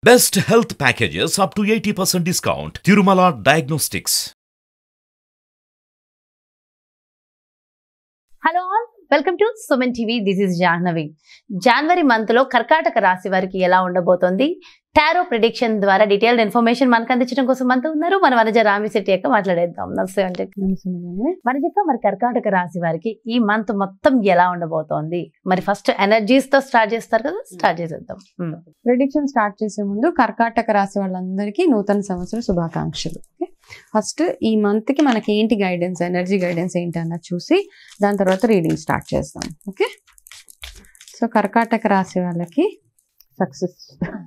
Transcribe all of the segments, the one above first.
Best health packages up to 80% discount. Tirumala Diagnostics. Hello all, welcome to Suman TV. This is Jahnavi. జనవరి month లో కర్కాటక రాశి వారికి ఎలా ఉండబోతోంది, టారో ప్రిడిక్షన్ ద్వారా డీటెయిల్డ్ ఇన్ఫర్మేషన్ మనకు అందించడం కోసం మనతో ఉన్నారు మన వనజ రామిశెట్టి యొక్క మాట్లాడేద్దాం. నమస్తే అంటే వనజక్క, మరి కర్కాటక రాశి వారికి ఈ మంత్ మొత్తం ఎలా ఉండబోతోంది? మరి ఫస్ట్ ఎనర్జీస్ తో స్టార్ట్ చేస్తారు కదా, స్టార్ట్ చేసేద్దాం. ప్రిడిక్షన్ స్టార్ట్ చేసే ముందు కర్కాటక రాశి వాళ్ళందరికీ నూతన సంవత్సర శుభాకాంక్షలు. ఫస్ట్ ఈ మంత్ కి మనకి ఏంటి గైడెన్స్, ఎనర్జీ గైడెన్స్ ఏంటి అన్నది చూసి దాని తర్వాత రీడింగ్ స్టార్ట్ చేస్తాం. ఓకే, సో కర్కాటక రాశి వాళ్ళకి success,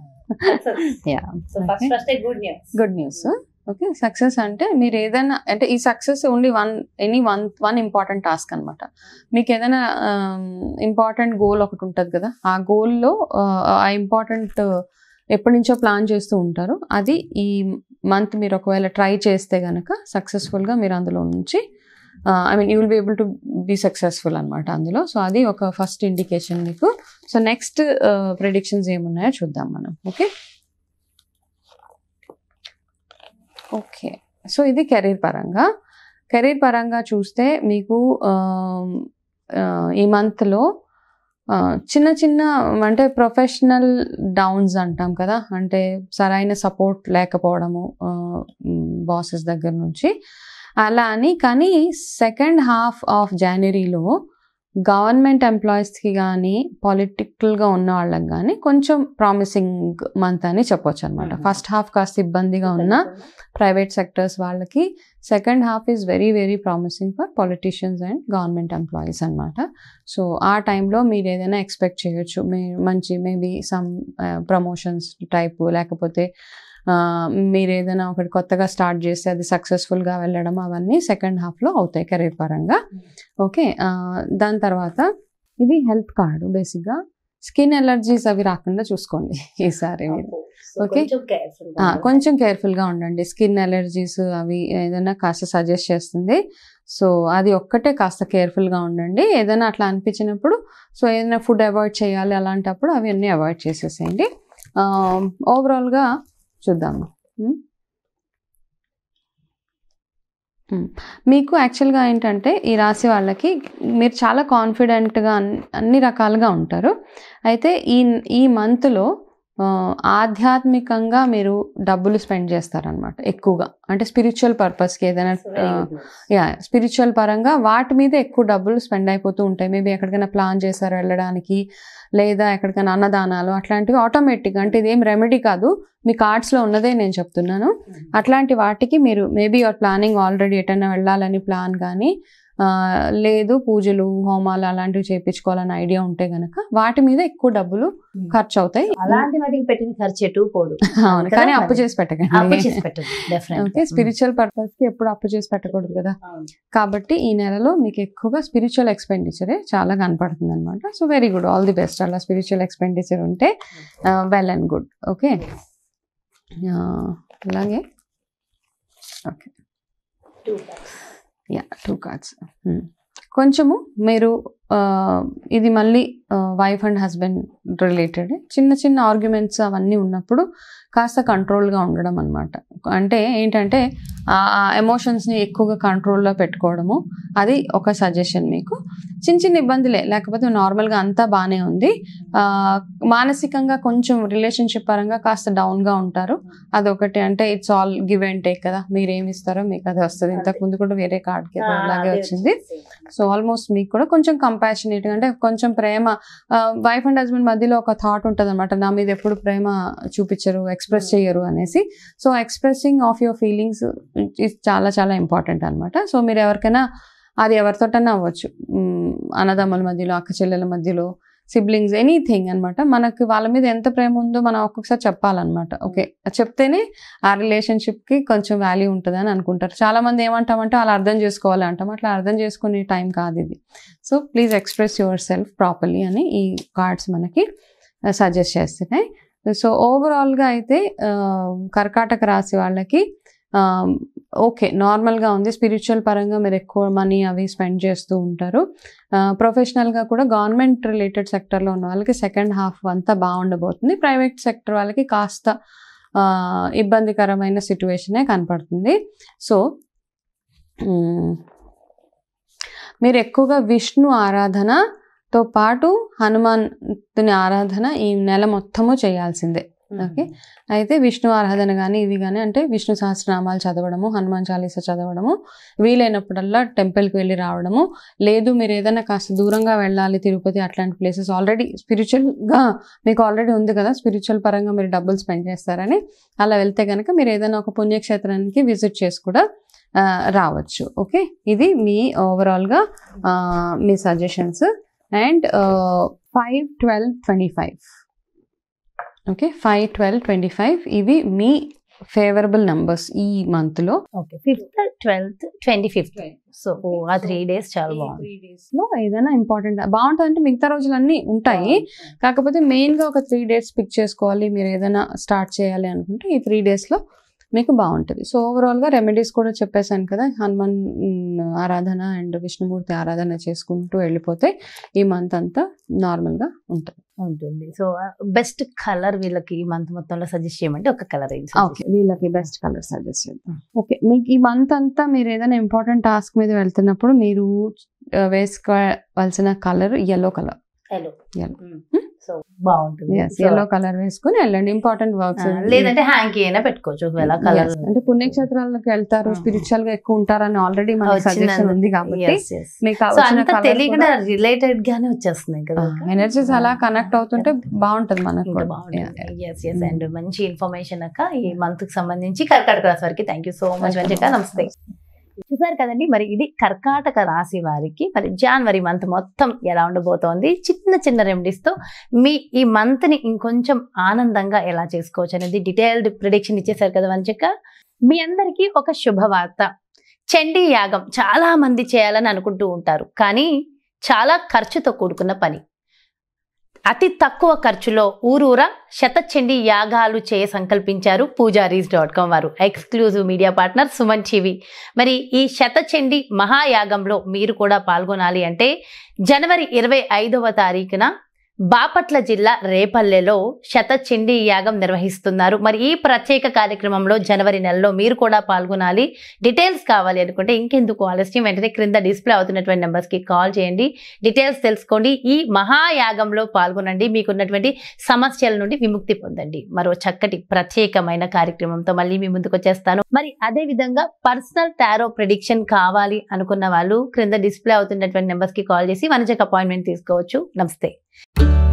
good news. Okay, success అంటే మీరు ఏదైనా అంటే ఈ success only one important task అనమాట. మీకు ఏదైనా ఇంపార్టెంట్ గోల్ ఒకటి ఉంటుంది కదా, ఆ గోల్లో ఆ ఇంపార్టెంట్ ఎప్పటి నుంచో ప్లాన్ చేస్తూ ఉంటారు. అది ఈ మంత్ మీరు ఒకవేళ ట్రై చేస్తే కనుక సక్సెస్ఫుల్గా మీరు అందులో నుంచి you will be able to be successful అనమాట అందులో. సో అది ఒక ఫస్ట్ ఇండికేషన్ మీకు. సో నెక్స్ట్ ప్రెడిక్షన్స్ ఏమున్నాయో చూద్దాం మనం. ఓకే, సో ఇది కెరీర్ పరంగా చూస్తే మీకు ఈ మంత్లో చిన్న చిన్న అంటే ప్రొఫెషనల్ డౌన్స్ అంటాం కదా, అంటే సరైన సపోర్ట్ లేకపోవడము బాసెస్ దగ్గర నుంచి అలా అని. కానీ సెకండ్ హాఫ్ ఆఫ్ జనవరిలో గవర్నమెంట్ ఎంప్లాయీస్కి కానీ పొలిటికల్గా ఉన్న వాళ్ళకి కానీ కొంచెం ప్రామిసింగ్ మంత్ అని చెప్పొచ్చు అనమాట. ఫస్ట్ హాఫ్ కాస్త ఇబ్బందిగా ఉన్న ప్రైవేట్ సెక్టర్స్ వాళ్ళకి second half is very very promising for politicians and government employees అనమాట. సో ఆ టైంలో మీరు ఏదైనా ఎక్స్పెక్ట్ చేయొచ్చు, మంచి మేబీ సమ్ ప్రమోషన్స్ టైపు, లేకపోతే మీరు ఏదైనా ఒకటి కొత్తగా స్టార్ట్ చేస్తే అది సక్సెస్ఫుల్గా వెళ్ళడం, అవన్నీ సెకండ్ హాఫ్లో అవుతాయి కెరీర్ పరంగా. ఓకే, దాని తర్వాత ఇది హెల్త్ కార్డు. బేసిక్గా స్కిన్ ఎలర్జీస్ అవి రాకుండా చూసుకోండి ఈసారి మీరు. ఓకే, కొంచెం కేర్ఫుల్గా ఉండండి. స్కిన్ ఎలర్జీస్ అవి ఏదైనా కాస్త సజెస్ట్ చేస్తుంది. సో అది ఒక్కటే కాస్త కేర్ఫుల్గా ఉండండి. ఏదైనా అట్లా అనిపించినప్పుడు, సో ఏదైనా ఫుడ్ అవాయిడ్ చేయాలి అలాంటప్పుడు అవి అన్నీ అవాయిడ్ చేసేసేయండి. ఓవరాల్గా చూద్దాము. మీకు యాక్చువల్గా ఏంటంటే ఈ రాశి వాళ్ళకి మీరు చాలా కాన్ఫిడెంట్గా అన్ని రకాలుగా ఉంటారు. అయితే ఈ మంత్లో ఆధ్యాత్మికంగా మీరు డబ్బులు స్పెండ్ చేస్తారనమాట ఎక్కువగా. అంటే స్పిరిచువల్ పర్పస్కి ఏదైనా స్పిరిచువల్ పరంగా వాటి మీద ఎక్కువ డబ్బులు స్పెండ్ అయిపోతూ ఉంటాయి. మేబీ ఎక్కడికైనా ప్లాన్ చేశారు వెళ్ళడానికి, లేదా ఎక్కడికైనా అన్నదానాలు అట్లాంటివి ఆటోమేటిక్గా, అంటే ఇదేం రెమెడీ కాదు, మీ కార్డ్స్లో ఉన్నదే నేను చెప్తున్నాను. అట్లాంటి వాటికి మీరు మేబీ యువర్ ప్లానింగ్ ఆల్రెడీ ఎటైనా వెళ్ళాలని ప్లాన్ కానీ, లేదు పూజలు హోమాలు అలాంటివి చేయించుకోవాలని ఐడియా ఉంటే గనక వాటి మీద ఎక్కువ డబ్బులు ఖర్చు అవుతాయి. అలాంటి వాటికి పెట్టిన ఖర్చు ఎటు పోదు. అవును, కానీ అప్పు చేసి పెట్టకండి. ఓకే, స్పిరిచువల్ పర్పస్ కి ఎప్పుడు అప్పు చేసి పెట్టకూడదు కదా. కాబట్టి ఈ నెలలో మీకు ఎక్కువగా స్పిరిచువల్ ఎక్స్పెండిచరే చాలా కనపడుతుంది అనమాట. So very good, all the best. అలా స్పిరిచువల్ ఎక్స్పెండిచర్ ఉంటే వెల్ అండ్ గుడ్. ఓకే, అలాగే ఓకే, 2 కార్డ్స్. కొంచెము మీరు ఇది మళ్ళీ వైఫ్ అండ్ హస్బెండ్ రిలేటెడ్ చిన్న చిన్న ఆర్గ్యుమెంట్స్ అవన్నీ ఉన్నప్పుడు కాస్త కంట్రోల్గా ఉండడం అనమాట. అంటే ఏంటంటే ఆ ఎమోషన్స్ని ఎక్కువగా కంట్రోల్లో పెట్టుకోవడము, అది ఒక సజెషన్ మీకు. చిన్న చిన్న ఇబ్బందులే, లేకపోతే నార్మల్గా అంతా బాగానే ఉంది. మానసికంగా కొంచెం రిలేషన్షిప్ పరంగా కాస్త డౌన్గా ఉంటారు, అదొకటి. అంటే it's all give and take కదా, మీరేమి ఇస్తారో మీకు అది వస్తుంది. ఇంతకుముందు కూడా వేరే కార్డ్కి అలాగే వచ్చింది. సో ఆల్మోస్ట్ మీకు కూడా కొంచెం కంపాషనేట్గా, అంటే కొంచెం ప్రేమ, వైఫ్ అండ్ హస్బెండ్ మధ్యలో ఒక థాట్ ఉంటుంది అనమాట, నా మీద ఎప్పుడు ప్రేమ చూపించరు, ఎక్స్ప్రెస్ చేయరు అనేసి. So expressing of your feelings is చాలా చాలా ఇంపార్టెంట్ అనమాట. సో మీరు ఎవరికైనా, అది ఎవరితోటన్నా అవ్వచ్చు, అన్నదమ్ముల మధ్యలో, అక్క చెల్లెల మధ్యలో, సిబ్లింగ్స్, ఎనీథింగ్ అనమాట. మనకి వాళ్ళ మీద ఎంత ప్రేమ ఉందో మనం ఒక్కొక్కసారి చెప్పాలన్నమాట. ఓకే, చెప్తేనే ఆ రిలేషన్షిప్కి కొంచెం వాల్యూ ఉంటుంది అని అనుకుంటారు. చాలామంది ఏమంటామంటే వాళ్ళు అర్థం చేసుకోవాలి అంటాం, అట్లా అర్థం చేసుకునే టైం కాదు ఇది. So please express yourself properly అని ఈ కార్డ్స్ మనకి సజెస్ట్ చేస్తున్నాయి. సో ఓవరాల్గా అయితే కర్కాటక రాశి వాళ్ళకి ఓకే, నార్మల్గా ఉంది. స్పిరిచువల్ పరంగా మీరు ఎక్కువ మనీ అవి స్పెండ్ చేస్తూ ఉంటారు. ప్రొఫెషనల్గా కూడా గవర్నమెంట్ రిలేటెడ్ సెక్టర్లో ఉన్న వాళ్ళకి సెకండ్ హాఫ్ అంతా బాగుండబోతుంది. ప్రైవేట్ సెక్టర్ వాళ్ళకి కాస్త ఇబ్బందికరమైన సిచ్యువేషనే కనపడుతుంది. సో మీరు ఎక్కువగా విష్ణు ఆరాధనతో పాటు హనుమంతుని ఆరాధన ఈ నెల మొత్తము చేయాల్సిందే. ఓకే, అయితే విష్ణు ఆరాధన కానీ ఇవి కానీ అంటే విష్ణు సహస్రనామాలు చదవడము, హనుమాన్ చాలీసా చదవడము, వీలైనప్పుడల్లా టెంపుల్కి వెళ్ళి రావడము. లేదు మీరు ఏదైనా కాస్త దూరంగా వెళ్ళాలి, తిరుపతి అట్లాంటి ప్లేసెస్ ఆల్రెడీ స్పిరిచువల్గా మీకు ఆల్రెడీ ఉంది కదా, స్పిరిచువల్ పరంగా మీరు డబ్బులు స్పెండ్ చేస్తారని అలా వెళ్తే కనుక మీరు ఏదైనా ఒక పుణ్యక్షేత్రానికి విజిట్ చేసి కూడా రావచ్చు. ఓకే, ఇది మీ ఓవరాల్గా మీ సజెషన్స్. అండ్ 5, 12, 25. ఓకే, 5, 12, 25 ఇవి మీ ఫేవరబుల్ నంబర్స్ ఈ మంత్ లో. Okay, 5th, 12th, 25th. సో ఆ 3 days చాలా బాగుంది. 3 days లో ఏదైనా ఇంపార్టెంట్ బాగుంటుంది అంటే మిగతా రోజులన్నీ ఉంటాయి, కాకపోతే మెయిన్ గా ఒక 3 days పిక్ చేసుకోవాలి. మీరు ఏదైనా స్టార్ట్ చేయాలి అనుకుంటే ఈ 3 days లో మీకు బాగుంటుంది. సో ఓవరాల్ గా రెమెడీస్ కూడా చెప్పేశాను కదా, హనుమాన్ ఆరాధన అండ్ విష్ణుమూర్తి ఆరాధన చేసుకుంటూ వెళ్ళిపోతే ఈ మంత్ అంతా నార్మల్ గా ఉంటుంది. సో బెస్ట్ కలర్ వీళ్ళకి ఈ మంత్ మొత్తంలో సజెస్ట్ చేయమంటే ఒక కలర్ ఓకే, వీళ్ళకి బెస్ట్ కలర్ సజెస్ట్ చేద్దాం. ఓకే, మీకు ఈ మంత్ అంతా మీరు ఏదైనా ఇంపార్టెంట్ టాస్క్ మీద వెళ్తున్నప్పుడు మీరు వేసుకోవాల్సిన కలర్ ఎల్లో కలర్. సో బాగుంటుంది. ఎల్లో కలర్ వేసుకుని వెళ్ళండి. ఇంపార్టెంట్ వర్క్స్ లేదంటే హ్యాంకీ అయినా పెట్టుకోవచ్చు ఒకవేళ కలర్. అంటే పుణ్యక్షేత్రాలకు వెళ్తారు, స్పిరిచువల్ గా ఎక్కువ ఉంటారని ఆల్రెడీ మనకి సజెషన్ ఉంది కాబట్టి మీకు తెలియకుండా రిలేటెడ్ గానే వచ్చేస్తున్నాయి కదా, ఎనర్జీస్ అలా కనెక్ట్ అవుతుంటే బాగుంటది మనకు. అండ్ మంచి ఇన్ఫర్మేషన్ అక్క ఈ మంత్ కి సంబంధించి కర్కాటక రాశి వారికి. థ్యాంక్ యూ సో మచ్ మంచిగా. నమస్తే. చూసారు కదండి, మరి ఇది కర్కాటక రాశి వారికి మరి జనవరి మంత్ మొత్తం ఎలా ఉండబోతోంది, చిన్న చిన్న రెమెడీస్ తో మీ ఈ మంత్ ని ఇంకొంచెం ఆనందంగా ఎలా చేసుకోవచ్చు అనేది డీటెయిల్డ్ ప్రిడిక్షన్ ఇచ్చేసారు కదా వంచిక. మీ అందరికీ ఒక శుభవార్త. చండీ యాగం చాలా మంది చేయాలని అనుకుంటూ ఉంటారు, కానీ చాలా ఖర్చుతో కూడుకున్న పని. అతి తక్కువ ఖర్చులో ఊరూరా శతచండీ యాగాలు సంకల్పించారు పూజారీస్.com వారు. Exclusive media partner Suman TV. మరి ఈ శతచండీ మహాయాగంలో మీరు కూడా పాల్గొనాలి అంటే జనవరి 25వ తారీఖున బాపట్ల జిల్లా రేపల్లెలో శతచండీ యాగం నిర్వహిస్తున్నారు. మరి ఈ ప్రత్యేక కార్యక్రమంలో జనవరి నెలలో మీరు కూడా పాల్గొనాలి. డీటెయిల్స్ కావాలి అనుకుంటే ఇంకెందుకు ఆలస్యం, వెంటనే క్రింద డిస్ప్లే అవుతున్నటువంటి నెంబర్స్కి కాల్ చేయండి, డీటెయిల్స్ తెలుసుకోండి. ఈ మహాయాగంలో పాల్గొనండి, మీకున్నటువంటి సమస్యల నుండి విముక్తి పొందండి. మరో చక్కటి ప్రత్యేకమైన కార్యక్రమంతో మళ్ళీ మీ ముందుకు వచ్చేస్తాను. మరి అదే విధంగా పర్సనల్ టారో ప్రిడిక్షన్ కావాలి అనుకున్న వాళ్ళు క్రింద డిస్ప్లే అవుతున్నటువంటి నెంబర్స్కి కాల్ చేసి వనజకు అపాయింట్మెంట్ తీసుకోవచ్చు. నమస్తే.